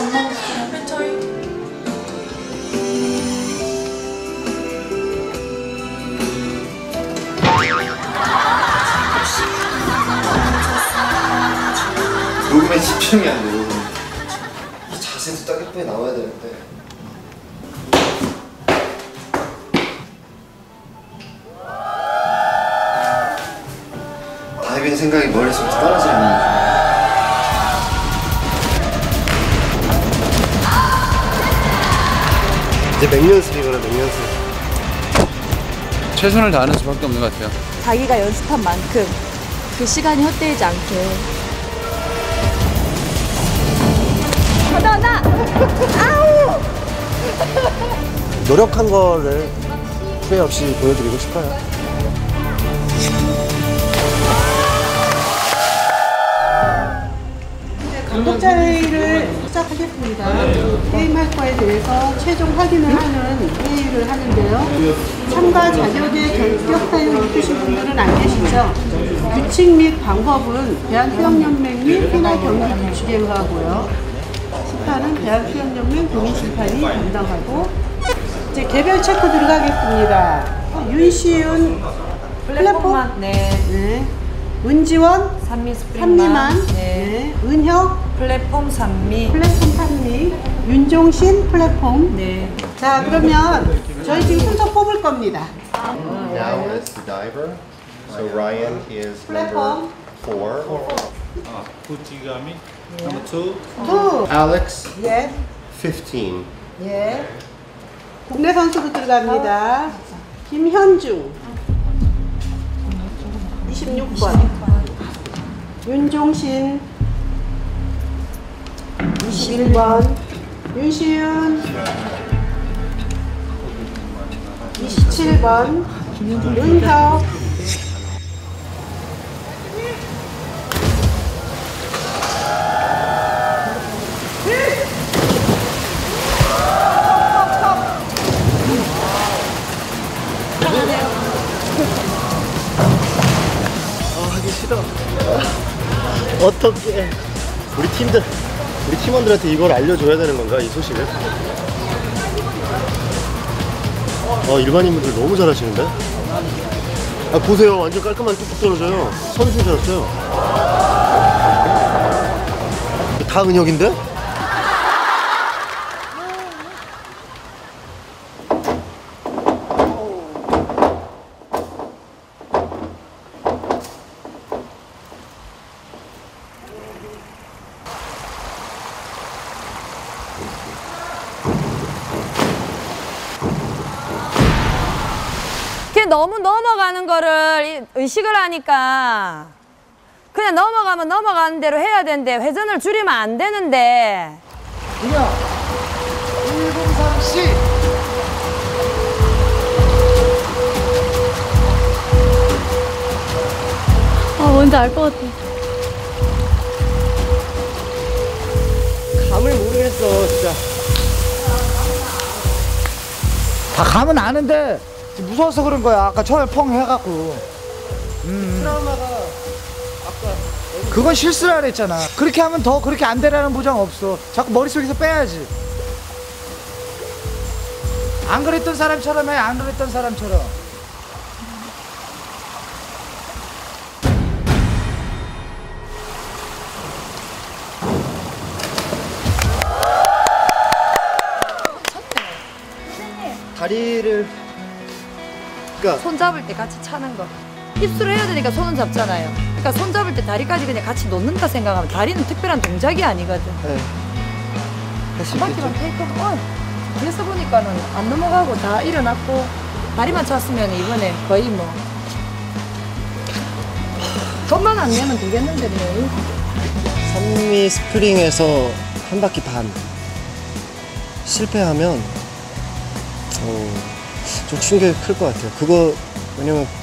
안 먹었어요. 저희 녹음에 집중이 안 돼요. 이 자세도 딱 예쁘게 나와야 되는데. 다이빙 생각이 머릿속에서 떨어지는 거예요. 이제 맹연습이거나 맹연습. 최선을 다하는 수밖에 없는 것 같아요. 자기가 연습한 만큼 그 시간이 헛되지 않게. 나! 아우! 노력한 거를 후회 없이 보여드리고 싶어요. 감독자 회의를 시작하겠습니다. 게임할 거에 대해서 최종 확인을 하는 회의를 하는데요. 참가 자격에 결격 사유 있으신 분들은 안 계시죠? 규칙 및 방법은 대한수영연맹 및 피날 경기 규칙에 의하고요. 심판은 대한수영연맹 동인심판이 담당하고, 이제 개별 체크 들어가겠습니다. 윤시윤 플랫폼, 네. 은지원 산미 산미만, 네. 은혁 플랫폼 산미, 플랫폼 산미, 윤종신 플랫폼. 네. 자, 그러면 저희 지금 순서 뽑을 겁니다. Now is the diver. So Ryan is Platform. number 4. Kuchigami, number 2. 투. Alex, 예. 15. 예. 국내 선수로 들어갑니다. 김현중 26번. 윤종신 21번. 윤시윤 27번. 은혁 하기 싫어. 어떻게? 우리 팀원들한테 이걸 알려줘야 되는 건가, 이 소식을? 일반인분들 너무 잘하시는데? 보세요. 완전 깔끔한 뚝뚝 떨어져요. 선수인 줄 알았어요. 다 은혁인데? 너무 넘어가는 거를 의식을 하니까 그냥 넘어가면 넘어가는 대로 해야 되는데 회전을 줄이면 안 되는데. 그냥 103C. 뭔지 알 것 같아. 감을 모르겠어, 진짜. 다 감은 아는데 무서워서 그런 거야. 아까 처음에 펑 해갖고. 트라우마가 아까 그건 실수라 그랬잖아. 그렇게 하면 더 그렇게 안 되라는 보장 없어. 자꾸 머릿속에서 빼야지. 안 그랬던 사람처럼 해. 안 그랬던 사람처럼. 다리를 그러니까 손 잡을 때 같이 차는 거. 입술을 해야 되니까 손은 잡잖아요. 그러니까 손 잡을 때 다리까지 그냥 같이 놓는다 생각하면 다리는 특별한 동작이 아니거든. 네. 할수 한 바퀴만 있겠죠. 테이크업. 그래서 보니까는 안 넘어가고 다 일어났고 다리만 찼으면 이번에 거의 뭐 돈만 안 내면 되겠는데 뭐. 산미 스프링에서 한 바퀴 반 실패하면 좀 충격이 클 것 같아요. 그거 왜냐면